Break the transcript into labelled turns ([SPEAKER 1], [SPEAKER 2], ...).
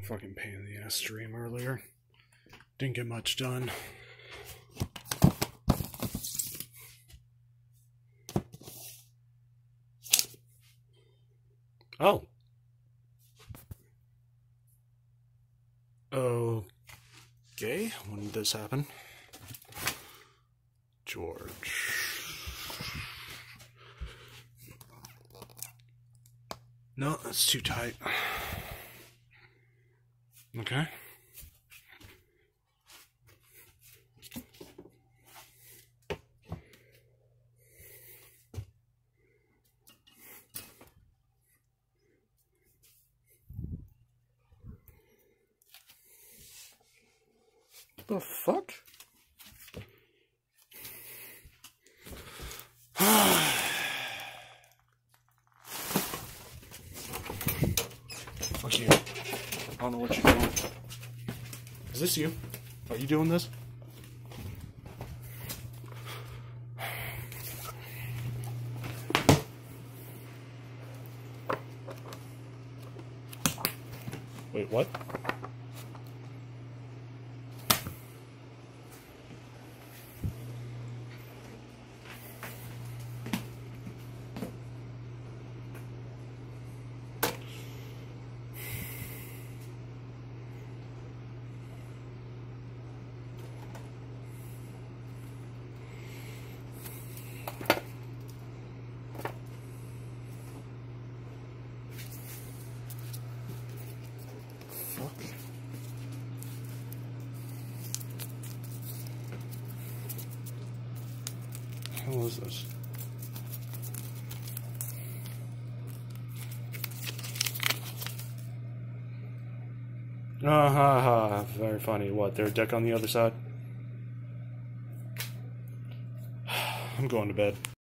[SPEAKER 1] Fucking pain in the ass stream earlier. Didn't get much done. Oh. Okay, when did this happen? George. No, that's too tight. Okay. The fuck? Fuck you. I don't know what you're doing. Is this you? Are you doing this? Wait, what? What the hell is this? Very funny. What, there's a deck on the other side? I'm going to bed.